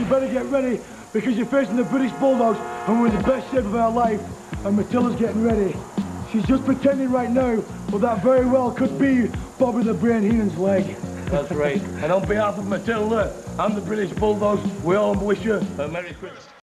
you better get ready because you're facing the British Bulldogs and we're in the best shape of our life. And Matilda's getting ready. She's just pretending right now, but that very well could be Bobby the Brain Heenan's leg. That's right. And on behalf of Matilda and the British Bulldogs, we all wish you a Merry Christmas.